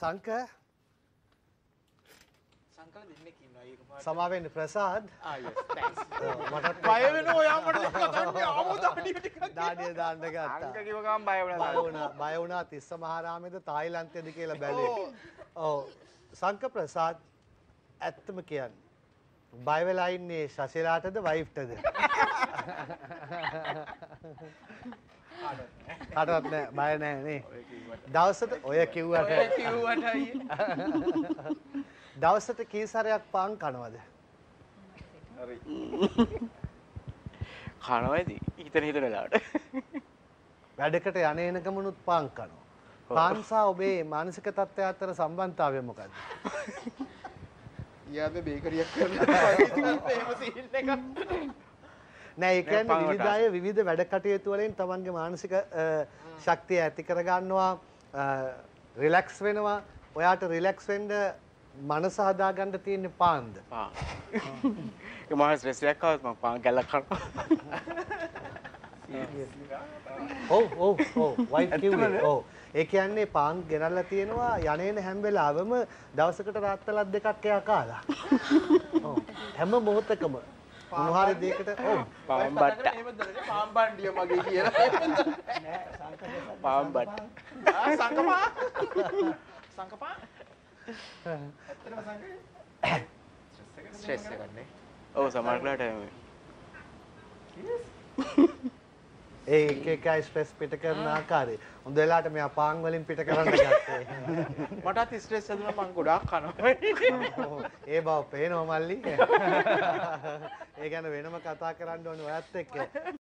සංක සංකල දෙන්නෙක් ඉන්නවා ඒක පාට. සමාවෙන්න ප්‍රසාද්. yes thanks. මටත් බය වෙනවා ඔයා මට කන්නේ ආමුදාඩිය ටිකක්. දාඩිය දාන්න ගත්තා. අංක කිව්ව ගමන් බය වුණා. බය වුණා තිස්ස මහරාමේද තායිලන්තයේද කියලා බැලුවේ. ඔව් සංක ප්‍රසාද් ඇත්තම කියන්නේ බය වෙලා ඉන්නේ ශශිලාටද වයිෆ්ටද? කාටවත් නෑ බය නෑ නේ. දවසට ඔය කිව්වට අයියේ. දවසට කී සැරයක් පාන් කනවද? හරි. කනවයිද? හිතන වෙලාවට. වැඩකට යන එන ගමනුත් පාන් කනවා. පාන් සහ ඔබේ මානසික තත්ත්වය අතර සම්බන්ධතාවය මොකක්ද? ඊයාවේ බේකරියක් කරලා එහෙම සීල් එකක්. නෑ ඒ කියන්නේ විවිධ අය විවිධ වැඩ කටයුතු වලින් තමන්ගේ මානසික ශක්තිය ඇති කර ගන්නවා, රිලැක්ස් වෙනවා. ඔයාට රිලැක්ස් වෙන්න මනස හදා ගන්න තියෙන පාන්ද? පාන්. ඒ මම ස්ට්‍රෙස් එකක් ආවොත් මම පාන් ගැලක් කරනවා. ඔව් වයිෆ් කිව්වේ. ඔව්. ඒ කියන්නේ පාන් ගෙනල්ලා තියෙනවා යන්නේන හැම වෙලාවෙම දවසකට රාත්තලක් දෙකක් එයා කාලා. ඔව්. හැම මොහොතකම මොනවාරි දෙයකට ඔව් පාන් බට්ට. පාන් බණ්ඩිය මගේ කියලා. නෑ සංකපා. පාන් බට්ට. සංකපා. සංකපා. ඇත්තටම සංකේ. ස්ට්‍රෙස් එකක් නේ. ඔව් සමහරట్లాට ඒ එක ස්ට්‍රෙස් පිට කරන ආකාරය. හොඳ වෙලාවට මෙයා පාන් වලින් පිට කරන්න ගත්තේ. මටත් ස්ට්‍රෙස් හැදුණා මං ගොඩාක් කනවා. ඒ බව පේනවා මල්ලි. ඒ ගැන වෙනම කතා කරන්න ඕනේ ඔයත් එක්ක.